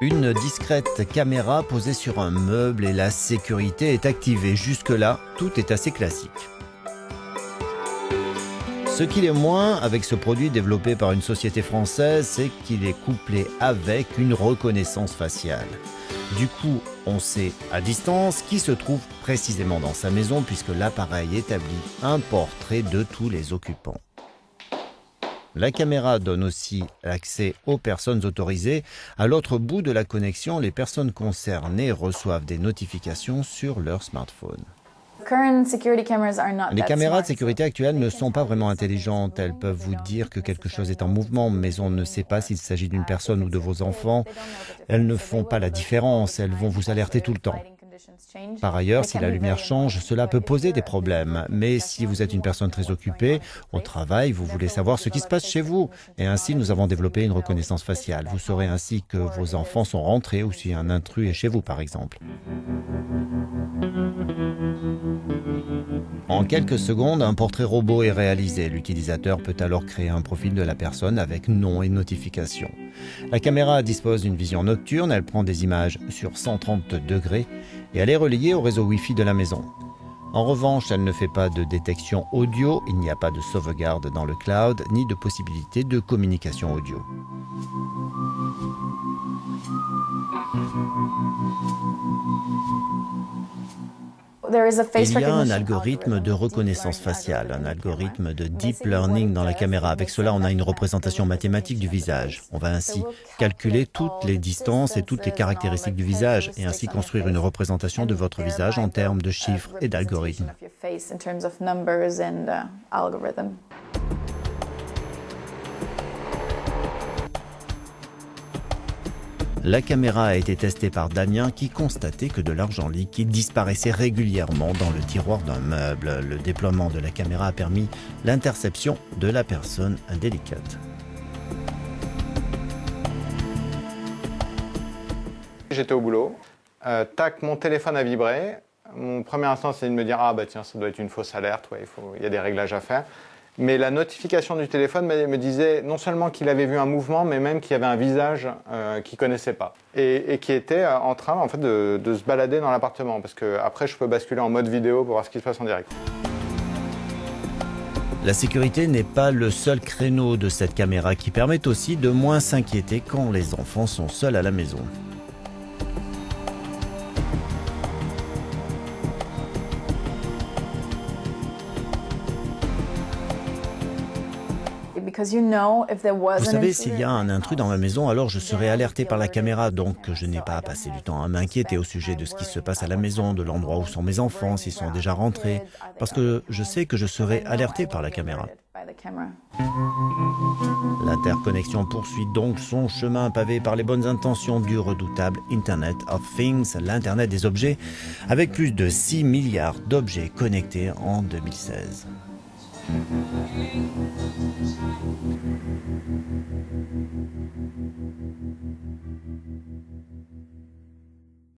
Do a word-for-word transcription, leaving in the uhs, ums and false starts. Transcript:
Une discrète caméra posée sur un meuble et la sécurité est activée. Jusque-là, tout est assez classique. Ce qu'il est moins avec ce produit développé par une société française, c'est qu'il est couplé avec une reconnaissance faciale. Du coup, on sait à distance qui se trouve précisément dans sa maison puisque l'appareil établit un portrait de tous les occupants. La caméra donne aussi l'accès aux personnes autorisées. À l'autre bout de la connexion, les personnes concernées reçoivent des notifications sur leur smartphone. Les caméras de sécurité actuelles ne sont pas vraiment intelligentes. Elles peuvent vous dire que quelque chose est en mouvement, mais on ne sait pas s'il s'agit d'une personne ou de vos enfants. Elles ne font pas la différence, elles vont vous alerter tout le temps. Par ailleurs, si la lumière change, cela peut poser des problèmes. Mais si vous êtes une personne très occupée, au travail, vous voulez savoir ce qui se passe chez vous. Et ainsi, nous avons développé une reconnaissance faciale. Vous saurez ainsi que vos enfants sont rentrés ou si un intrus est chez vous, par exemple. En quelques secondes, un portrait robot est réalisé. L'utilisateur peut alors créer un profil de la personne avec nom et notification. La caméra dispose d'une vision nocturne, elle prend des images sur cent trente degrés et elle est reliée au réseau Wi-Fi de la maison. En revanche, elle ne fait pas de détection audio, il n'y a pas de sauvegarde dans le cloud, ni de possibilité de communication audio. Il y a un algorithme de reconnaissance faciale, un algorithme de deep learning dans la caméra. Avec cela, on a une représentation mathématique du visage. On va ainsi calculer toutes les distances et toutes les caractéristiques du visage et ainsi construire une représentation de votre visage en termes de chiffres et d'algorithmes. La caméra a été testée par Damien qui constatait que de l'argent liquide disparaissait régulièrement dans le tiroir d'un meuble. Le déploiement de la caméra a permis l'interception de la personne indélicate. J'étais au boulot, euh, tac, mon téléphone a vibré. Mon premier instant, c'est de me dire « Ah bah tiens, ça doit être une fausse alerte, ouais, il faut, il y a des réglages à faire ». Mais la notification du téléphone me disait non seulement qu'il avait vu un mouvement, mais même qu'il y avait un visage euh, qu'il ne connaissait pas. Et, et qui était en train en fait, de, de se balader dans l'appartement. Parce qu'après, je peux basculer en mode vidéo pour voir ce qui se passe en direct. La sécurité n'est pas le seul créneau de cette caméra qui permet aussi de moins s'inquiéter quand les enfants sont seuls à la maison. Vous savez, s'il y a un intrus dans ma maison, alors je serai alerté par la caméra, donc je n'ai pas à passer du temps à m'inquiéter au sujet de ce qui se passe à la maison, de l'endroit où sont mes enfants, s'ils sont déjà rentrés, parce que je sais que je serai alerté par la caméra. L'interconnexion poursuit donc son chemin pavé par les bonnes intentions du redoutable Internet of Things, l'Internet des objets, avec plus de six milliards d'objets connectés en deux mille seize.